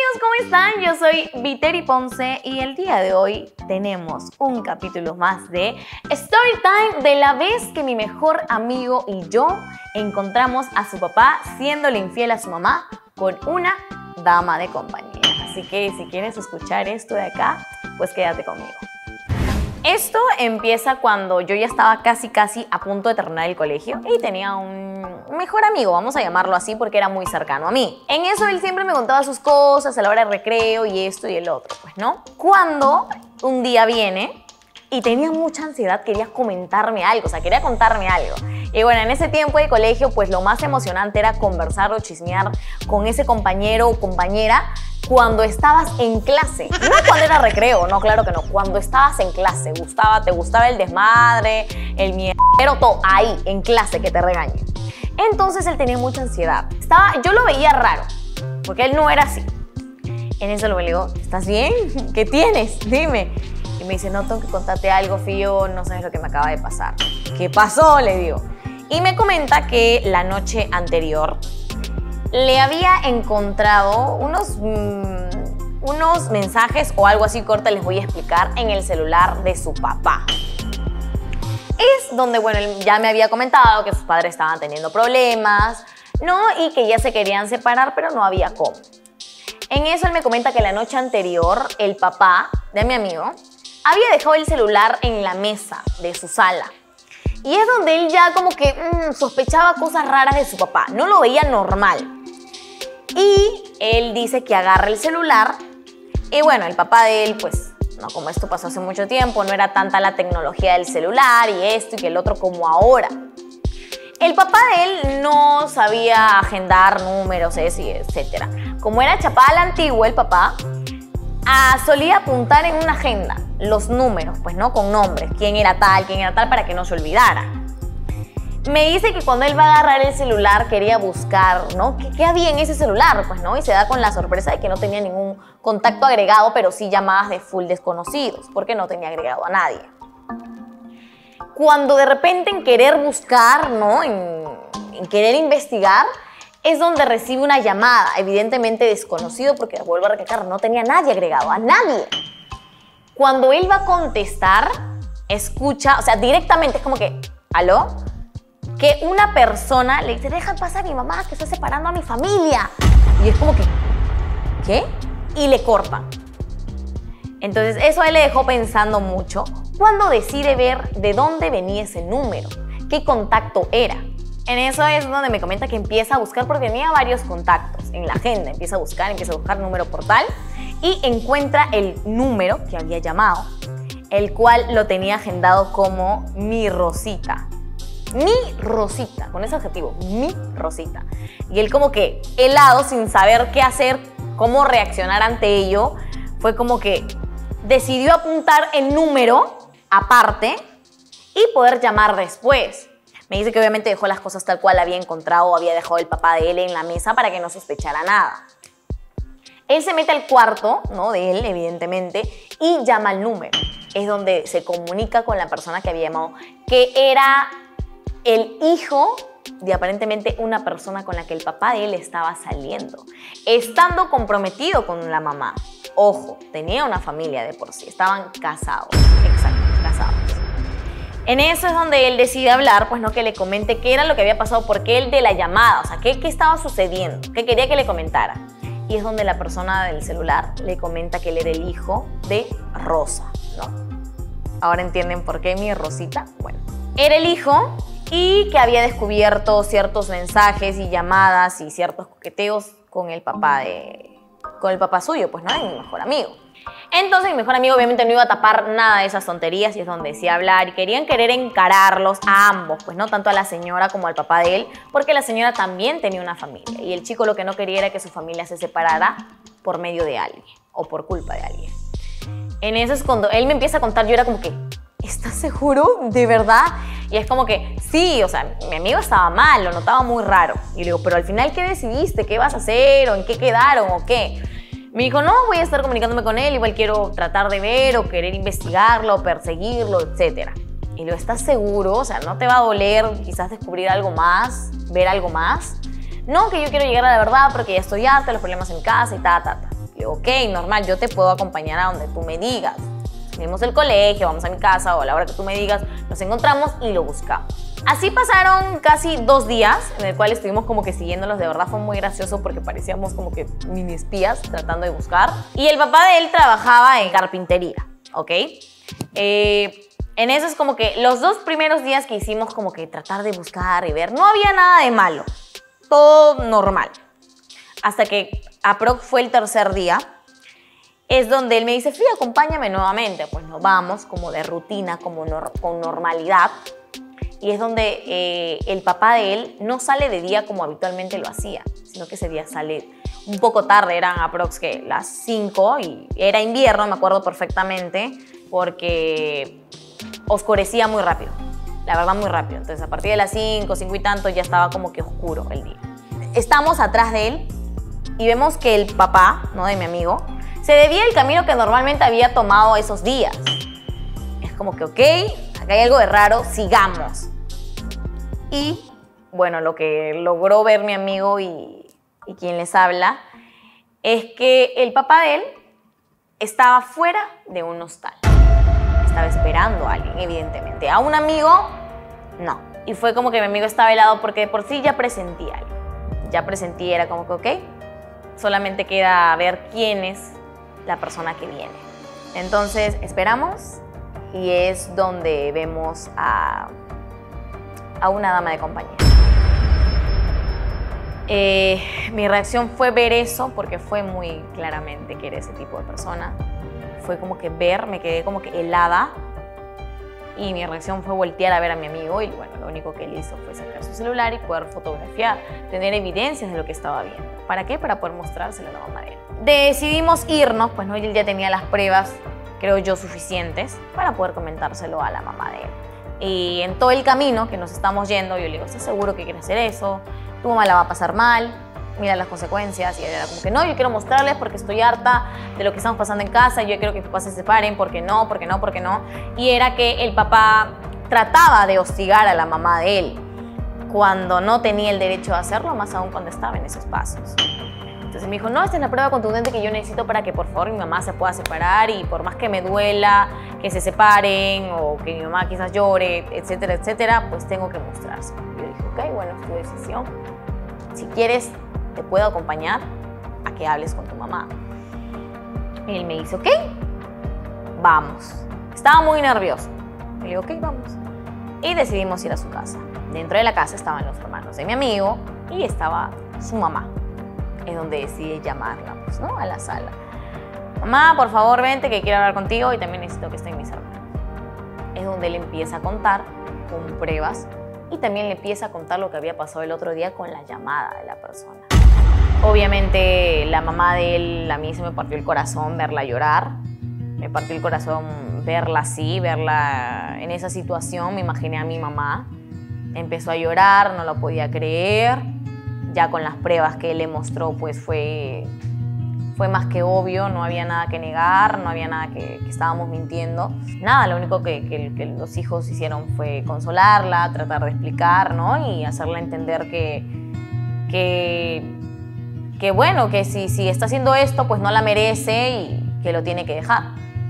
amigos, ¿cómo están? Yo soy Viteri Ponce y el día de hoy tenemos un capítulo más de Storytime de la vez que mi mejor amigo y yo encontramos a su papá siéndole infiel a su mamá con una dama de compañía. Así que si quieres escuchar esto de acá, pues quédate conmigo. Esto empieza cuando yo ya estaba casi a punto de terminar el colegio y tenía un mejor amigo, vamos a llamarlo así porque era muy cercano a mí. En eso él siempre me contaba sus cosas a la hora de recreo y esto y el otro, pues, ¿no? Cuando un día viene y tenía mucha ansiedad, quería comentarme algo, o sea, quería contarme algo. Y bueno, en ese tiempo de colegio, pues lo más emocionante era conversar o chismear con ese compañero o compañera cuando estabas en clase. No cuando era recreo, no, claro que no. Cuando estabas en clase, te gustaba el desmadre, el mierdero, todo ahí, en clase, que te regañen. Entonces él tenía mucha ansiedad. Yo lo veía raro, porque él no era así. En eso le digo, ¿estás bien? ¿Qué tienes? Dime. Y me dice, no, tengo que contarte algo, Fío, no sabes lo que me acaba de pasar. ¿Qué pasó? Le digo. Y me comenta que la noche anterior le había encontrado unos mensajes o algo así corto, les voy a explicar, en el celular de su papá. Es donde, bueno, él ya me había comentado que sus padres estaban teniendo problemas, ¿no? Y que ya se querían separar, pero no había cómo. En eso él me comenta que la noche anterior, el papá de mi amigo había dejado el celular en la mesa de su sala. Y es donde él ya como que sospechaba cosas raras de su papá. No lo veía normal. Y él dice que agarra el celular. Y bueno, el papá de él, pues, no, como esto pasó hace mucho tiempo, no era tanta la tecnología del celular y esto y que el otro como ahora. El papá de él no sabía agendar números, etc. Como era chapada a la antigua, el papá solía apuntar en una agenda los números, pues, ¿no? Con nombres, quién era tal, para que no se olvidara. Me dice que cuando él va a agarrar el celular quería buscar, ¿no? ¿Qué había en ese celular? Pues, ¿no? Y se da con la sorpresa de que no tenía ningún contacto agregado, pero sí llamadas de full desconocidos, porque no tenía agregado a nadie. Cuando de repente en querer buscar, ¿no? En querer investigar, es donde recibe una llamada, evidentemente desconocido, porque vuelvo a recalcar, no tenía nadie agregado, a nadie. Cuando él va a contestar, escucha, o sea, directamente es como que, ¿aló? Que una persona le dice, deja pasar a mi mamá, que está separando a mi familia. Y es como que, ¿qué? Y le corta. Entonces eso a él le dejó pensando mucho cuando decide ver de dónde venía ese número, qué contacto era. En eso es donde me comenta que empieza a buscar, porque tenía varios contactos en la agenda. Empieza a buscar número por tal y encuentra el número que había llamado, el cual lo tenía agendado como mi Rosita. Mi Rosita, con ese adjetivo, mi Rosita. Y él como que helado, sin saber qué hacer, cómo reaccionar ante ello, fue como que decidió apuntar el número aparte y poder llamar después. Me dice que obviamente dejó las cosas tal cual había encontrado o había dejado el papá de él en la mesa para que no sospechara nada. Él se mete al cuarto, ¿no? De él, evidentemente, y llama el número. Es donde se comunica con la persona que había llamado, que era el hijo de aparentemente una persona con la que el papá de él estaba saliendo, estando comprometido con la mamá. Ojo, tenía una familia de por sí, estaban casados, exacto, casados. En eso es donde él decide hablar, pues, no, que le comente qué era lo que había pasado, porque él de la llamada, o sea, qué estaba sucediendo, qué quería que le comentara. Y es donde la persona del celular le comenta que él era el hijo de Rosa, ¿no? Ahora entienden por qué mi Rosita. Bueno, era el hijo y que había descubierto ciertos mensajes y llamadas y ciertos coqueteos con el papá suyo, pues, ¿no? Mi mejor amigo. Entonces mi mejor amigo obviamente no iba a tapar nada de esas tonterías y es donde decía hablar y querer encararlos a ambos, pues, no tanto a la señora como al papá de él, porque la señora también tenía una familia y el chico lo que no quería era que su familia se separara por medio de alguien o por culpa de alguien. En eso es cuando él me empieza a contar, yo era como que, ¿estás seguro? ¿De verdad? Y es como que, sí, o sea, mi amigo estaba mal, lo notaba muy raro. Y le digo, pero al final, ¿qué decidiste? ¿Qué vas a hacer? ¿O en qué quedaron? ¿O qué? Me dijo, no, voy a estar comunicándome con él, igual quiero tratar de ver o querer investigarlo, perseguirlo, etc. Y le digo, ¿estás seguro? O sea, ¿no te va a doler quizás descubrir algo más, ver algo más? No, que yo quiero llegar a la verdad porque ya estoy harta de los problemas en casa y ta. Le digo, ok, normal, yo te puedo acompañar a donde tú me digas. Salimos del colegio, vamos a mi casa o a la hora que tú me digas, nos encontramos y lo buscamos. Así pasaron casi 2 días en el cual estuvimos como que siguiéndolos. De verdad fue muy gracioso porque parecíamos como que mini espías tratando de buscar. Y el papá de él trabajaba en carpintería, ¿ok? En eso es como que los 2 primeros días que hicimos como que tratar de buscar y ver, no había nada de malo, todo normal. Hasta que aprox fue el 3er día, es donde él me dice, Frida, acompáñame nuevamente. Pues nos vamos como de rutina, como con normalidad. Y es donde el papá de él no sale de día como habitualmente lo hacía, sino que ese día sale un poco tarde, eran aprox que las 5 y era invierno, me acuerdo perfectamente, porque oscurecía muy rápido, la verdad muy rápido. Entonces a partir de las 5 y tanto ya estaba como que oscuro el día. Estamos atrás de él y vemos que el papá, ¿no?, de mi amigo, se desvía el camino que normalmente había tomado esos días. Es como que, ok, acá hay algo de raro, sigamos. Y bueno, lo que logró ver mi amigo y quien les habla es que el papá de él estaba fuera de un hostal. Estaba esperando a alguien, evidentemente. A un amigo, no. Y fue como que mi amigo estaba helado porque de por sí ya presentía algo. Ya presentí, era como que, ok, solamente queda ver quién es la persona que viene. Entonces esperamos y es donde vemos a una dama de compañía. Mi reacción fue ver eso porque fue muy claramente que era ese tipo de persona. Fue como que ver, me quedé como que helada y mi reacción fue voltear a ver a mi amigo y bueno, lo único que él hizo fue sacar su celular y poder fotografiar, tener evidencias de lo que estaba viendo. ¿Para qué? Para poder mostrárselo a la mamá de él. Decidimos irnos, pues no, él ya tenía las pruebas, creo yo, suficientes para poder comentárselo a la mamá de él. Y en todo el camino que nos estamos yendo, yo le digo, ¿estás seguro que quieres hacer eso? Tu mamá la va a pasar mal, mira las consecuencias. Y él era como que no, yo quiero mostrarles porque estoy harta de lo que estamos pasando en casa, yo quiero que mis papás se separen, porque no, porque no, porque no. Y era que el papá trataba de hostigar a la mamá de él cuando no tenía el derecho de hacerlo, más aún cuando estaba en esos pasos. Entonces me dijo, no, esta es la prueba contundente que yo necesito para que por favor mi mamá se pueda separar y por más que me duela que se separen o que mi mamá quizás llore, etcétera, etcétera, pues tengo que mostrárselo. Yo dije, ok, bueno, es tu decisión. Si quieres, te puedo acompañar a que hables con tu mamá. Y él me dice, ok, vamos. Estaba muy nervioso. Le digo, ok, vamos. Y decidimos ir a su casa. Dentro de la casa estaban los hermanos de mi amigo y estaba su mamá. Es donde decide llamarla, pues, ¿no?, a la sala. Mamá, por favor, vente que quiero hablar contigo y también necesito que estén mis hermanos. Es donde él empieza a contar con pruebas y también le empieza a contar lo que había pasado el otro día con la llamada de la persona. Obviamente la mamá de él, a mí se me partió el corazón verla llorar. Me partió el corazón verla así, verla en esa situación. Me imaginé a mi mamá. Empezó a llorar, no lo podía creer. Ya con las pruebas que él le mostró, pues fue más que obvio, no había nada que negar, no había nada que estábamos mintiendo. Nada, lo único que los hijos hicieron fue consolarla, tratar de explicar, ¿no?, y hacerla entender que bueno, que si está haciendo esto, pues no la merece y que lo tiene que dejar.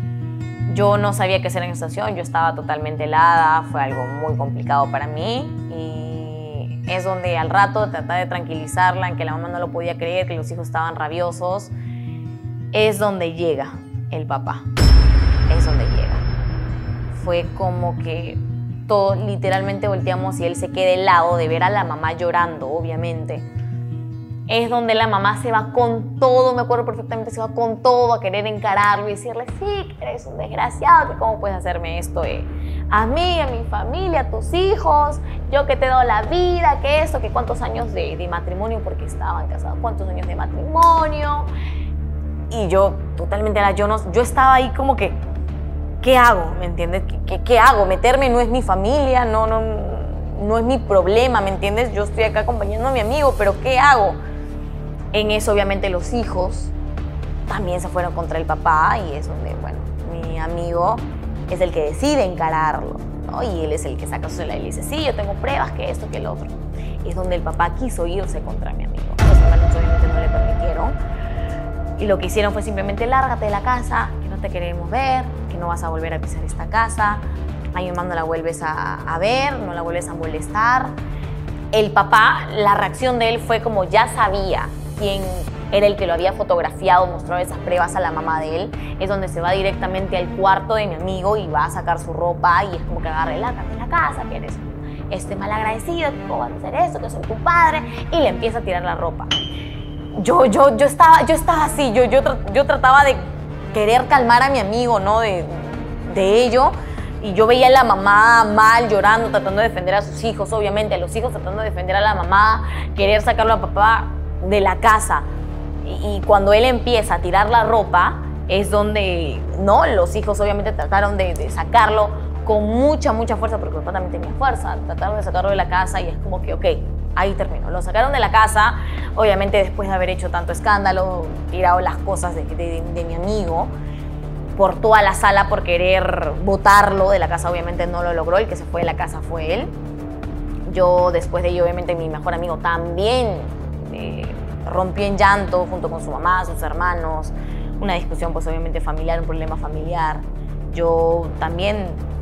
Yo no sabía qué hacer en esa situación, yo estaba totalmente helada, fue algo muy complicado para mí y es donde al rato tratar de tranquilizarla en que la mamá no lo podía creer, que los hijos estaban rabiosos, es donde llega el papá, es donde llega. Fue como que todos literalmente volteamos y él se queda helado de ver a la mamá llorando, obviamente. Es donde la mamá se va con todo, me acuerdo perfectamente, se va con todo a querer encararlo y decirle, sí, que eres un desgraciado, que cómo puedes hacerme esto a mí, a mi familia, a tus hijos, yo que te doy la vida, que eso, que cuántos años de matrimonio, porque estaban casados, cuántos años de matrimonio. Y yo totalmente, yo estaba ahí como que, ¿qué hago? ¿Me entiendes? ¿Qué hago? Meterme no es mi familia, no es mi problema, ¿me entiendes? Yo estoy acá acompañando a mi amigo, pero ¿qué hago? En eso, obviamente, los hijos también se fueron contra el papá y es donde, bueno, mi amigo es el que decide encararlo, ¿no? Y él es el que saca su celular y le dice, sí, yo tengo pruebas, que esto, que el otro. Y es donde el papá quiso irse contra mi amigo. Los hermanos obviamente no le permitieron. Y lo que hicieron fue simplemente lárgate de la casa, que no te queremos ver, que no vas a volver a pisar esta casa, a mi mamá no la vuelves a ver, no la vuelves a molestar. El papá, la reacción de él fue como ya sabía quién era el que lo había fotografiado, mostró esas pruebas a la mamá de él. Es donde se va directamente al cuarto de mi amigo y va a sacar su ropa y es como que agarra lárgate de la casa, que eres malagradecido, que cómo vas a hacer eso, que soy tu padre, y le empieza a tirar la ropa. Yo estaba así, yo trataba de querer calmar a mi amigo, ¿no? De ello. Y yo veía a la mamá mal, llorando, tratando de defender a sus hijos, obviamente, a los hijos tratando de defender a la mamá, querer sacarlo a papá de la casa. Y cuando él empieza a tirar la ropa, es donde, ¿no? Los hijos obviamente trataron de sacarlo con mucha fuerza, porque el papá también tenía fuerza. Trataron de sacarlo de la casa y es como que, ok, ahí terminó. Lo sacaron de la casa, obviamente después de haber hecho tanto escándalo, tirado las cosas de mi amigo por toda la sala por querer botarlo de la casa. Obviamente no lo logró, el que se fue de la casa fue él. Yo después de ello, obviamente mi mejor amigo también rompió en llanto junto con su mamá, sus hermanos, una discusión pues obviamente familiar, un problema familiar. Yo también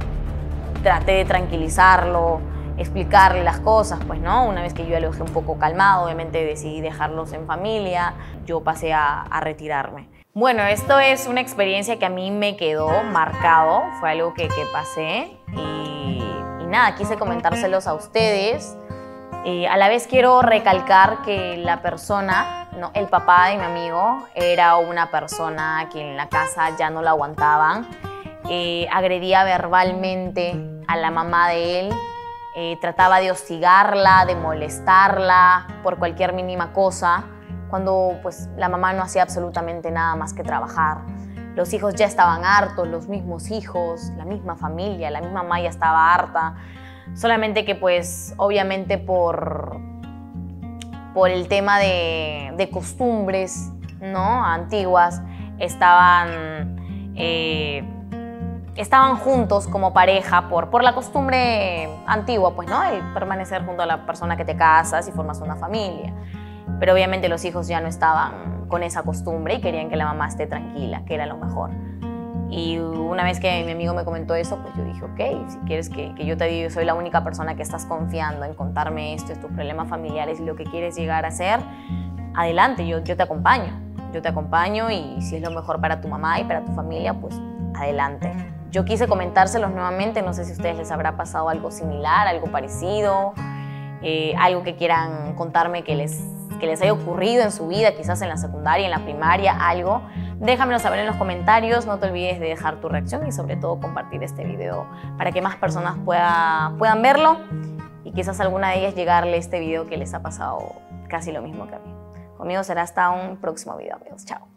traté de tranquilizarlo, explicarle las cosas, pues no, una vez que yo ya lo dejé un poco calmado, obviamente decidí dejarlos en familia, yo pasé a retirarme. Bueno, esto es una experiencia que a mí me quedó marcado, fue algo que pasé y nada, quise comentárselos a ustedes. A la vez quiero recalcar que la persona, ¿no? El papá de mi amigo, era una persona que en la casa ya no la aguantaban. Agredía verbalmente a la mamá de él, trataba de hostigarla, de molestarla por cualquier mínima cosa, cuando pues la mamá no hacía absolutamente nada más que trabajar. Los hijos ya estaban hartos, los mismos hijos, la misma familia, la misma mamá ya estaba harta. Solamente que pues obviamente por el tema de costumbres, ¿no? Antiguas, estaban juntos como pareja por la costumbre antigua, pues, ¿no? El permanecer junto a la persona que te casas y formas una familia. Pero obviamente los hijos ya no estaban con esa costumbre y querían que la mamá esté tranquila, que era lo mejor. Y una vez que mi amigo me comentó eso, pues yo dije, ok, si quieres que yo te diga, yo soy la única persona que estás confiando en contarme esto, tus problemas familiares y lo que quieres llegar a hacer, adelante, yo te acompaño. Yo te acompaño y si es lo mejor para tu mamá y para tu familia, pues adelante. Yo quise comentárselos nuevamente, no sé si a ustedes les habrá pasado algo similar, algo parecido, algo que quieran contarme que les haya ocurrido en su vida, quizás en la secundaria, en la primaria, algo. Déjamelo saber en los comentarios, no te olvides de dejar tu reacción y sobre todo compartir este video para que más personas puedan verlo y quizás alguna de ellas llegarle este video que les ha pasado casi lo mismo que a mí. Conmigo será hasta un próximo video, amigos. Chao.